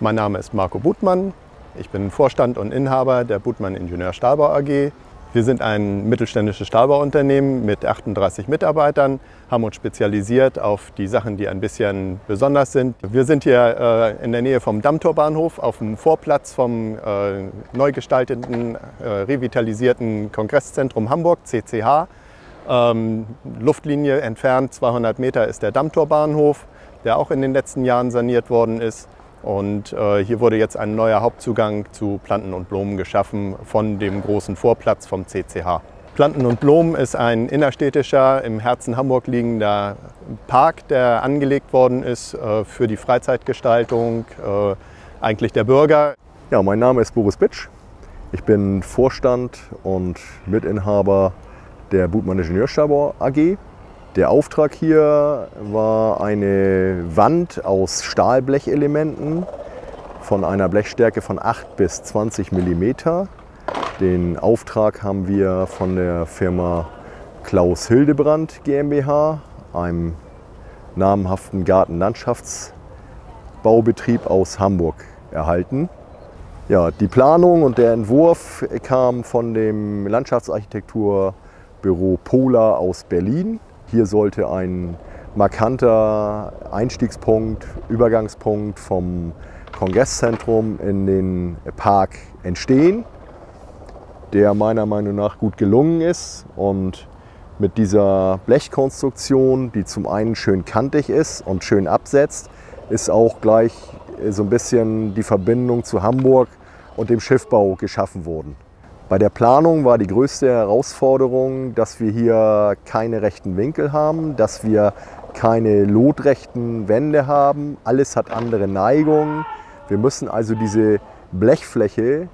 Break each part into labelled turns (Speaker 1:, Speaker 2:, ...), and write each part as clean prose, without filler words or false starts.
Speaker 1: Mein Name ist Marco Butmann. Ich bin Vorstand und Inhaber der Butmann Ingenieur Stahlbau AG. Wir sind ein mittelständisches Stahlbauunternehmen mit 38 Mitarbeitern, haben uns spezialisiert auf die Sachen, die ein bisschen besonders sind. Wir sind hier in der Nähe vom Dammtorbahnhof auf dem Vorplatz vom neu gestalteten, revitalisierten Kongresszentrum Hamburg, CCH. Luftlinie entfernt 200 Meter ist der Dammtorbahnhof, der auch in den letzten Jahren saniert worden ist. Und hier wurde jetzt ein neuer Hauptzugang zu Planten und Blumen geschaffen von dem großen Vorplatz vom CCH. Planten und Blumen ist ein innerstädtischer, im Herzen Hamburg liegender Park, der angelegt worden ist für die Freizeitgestaltung eigentlich der Bürger.
Speaker 2: Ja, mein Name ist Boris Bitsch. Ich bin Vorstand und Mitinhaber der Butmann Ingenieur Stahlbau AG. Der Auftrag hier war eine Wand aus Stahlblechelementen von einer Blechstärke von 8 bis 20 mm. Den Auftrag haben wir von der Firma Klaus Hildebrand GmbH, einem namhaften Gartenlandschaftsbaubetrieb aus Hamburg, erhalten. Ja, die Planung und der Entwurf kam von dem Landschaftsarchitekturbüro Polar aus Berlin. Hier sollte ein markanter Einstiegspunkt, Übergangspunkt vom Kongresszentrum in den Park entstehen, der meiner Meinung nach gut gelungen ist. Und mit dieser Blechkonstruktion, die zum einen schön kantig ist und schön absetzt, ist auch gleich so ein bisschen die Verbindung zu Hamburg und dem Schiffbau geschaffen worden. Bei der Planung war die größte Herausforderung, dass wir hier keine rechten Winkel haben, dass wir keine lotrechten Wände haben. Alles hat andere Neigungen. Wir müssen also diese Blechfläche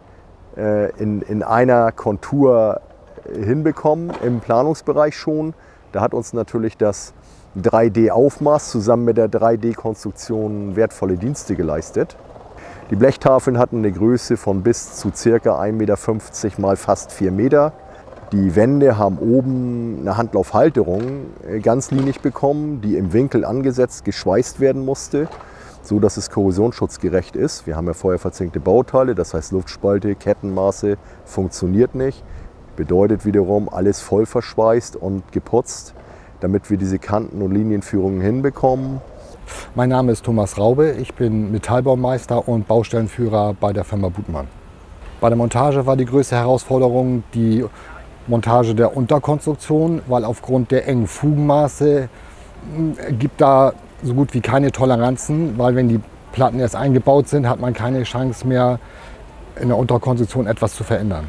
Speaker 2: in einer Kontur hinbekommen, im Planungsbereich schon. Da hat uns natürlich das 3D-Aufmaß zusammen mit der 3D-Konstruktion wertvolle Dienste geleistet. Die Blechtafeln hatten eine Größe von bis zu ca. 1,50 Meter mal fast 4 Meter. Die Wände haben oben eine Handlaufhalterung ganzlinig bekommen, die im Winkel angesetzt, geschweißt werden musste, so dass es korrosionsschutzgerecht ist. Wir haben ja vorher verzinkte Bauteile, das heißt Luftspalte, Kettenmaße funktioniert nicht. Bedeutet wiederum alles voll verschweißt und geputzt, damit wir diese Kanten- und Linienführungen hinbekommen.
Speaker 3: Mein Name ist Thomas Raube, ich bin Metallbaumeister und Baustellenführer bei der Firma Butmann. Bei der Montage war die größte Herausforderung die Montage der Unterkonstruktion, weil aufgrund der engen Fugenmaße gibt da so gut wie keine Toleranzen, weil wenn die Platten erst eingebaut sind, hat man keine Chance mehr in der Unterkonstruktion etwas zu verändern.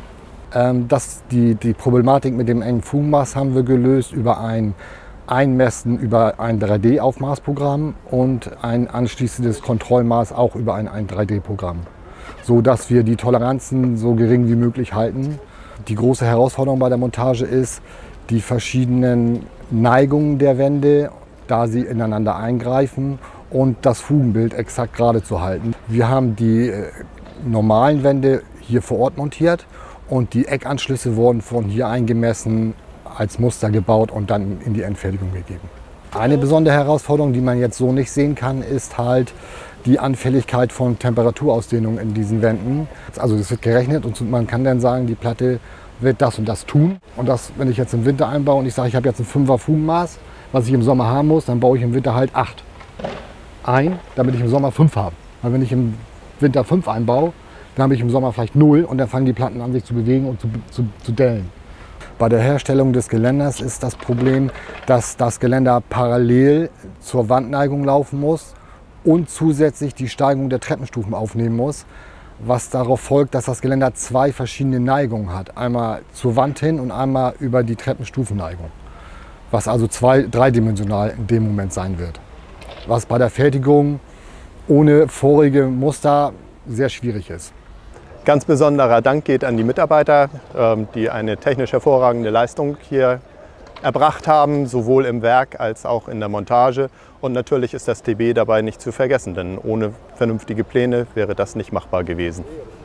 Speaker 3: Die Problematik mit dem engen Fugenmaß haben wir gelöst über ein Einmessen über ein 3D-Aufmaßprogramm und ein anschließendes Kontrollmaß auch über ein 3D-Programm, so dass wir die Toleranzen so gering wie möglich halten. Die große Herausforderung bei der Montage ist, die verschiedenen Neigungen der Wände, da sie ineinander eingreifen, und das Fugenbild exakt gerade zu halten. Wir haben die normalen Wände hier vor Ort montiert und die Eckanschlüsse wurden von hier eingemessen, als Muster gebaut und dann in die Endfertigung gegeben. Eine besondere Herausforderung, die man jetzt so nicht sehen kann, ist halt die Anfälligkeit von Temperaturausdehnung in diesen Wänden. Also es wird gerechnet und man kann dann sagen, die Platte wird das und das tun. Und das, wenn ich jetzt im Winter einbaue und ich sage, ich habe jetzt ein 5er Fugenmaß, was ich im Sommer haben muss, dann baue ich im Winter halt 8 ein, damit ich im Sommer 5 habe. Weil wenn ich im Winter 5 einbaue, dann habe ich im Sommer vielleicht 0 und dann fangen die Platten an, sich zu bewegen und zu dellen. Bei der Herstellung des Geländers ist das Problem, dass das Geländer parallel zur Wandneigung laufen muss und zusätzlich die Steigung der Treppenstufen aufnehmen muss, was darauf folgt, dass das Geländer 2 verschiedene Neigungen hat. Einmal zur Wand hin und einmal über die Treppenstufenneigung, was also dreidimensional in dem Moment sein wird. Was bei der Fertigung ohne vorige Muster sehr schwierig ist.
Speaker 1: Ganz besonderer Dank geht an die Mitarbeiter, die eine technisch hervorragende Leistung hier erbracht haben, sowohl im Werk als auch in der Montage. Und natürlich ist das TB dabei nicht zu vergessen, denn ohne vernünftige Pläne wäre das nicht machbar gewesen.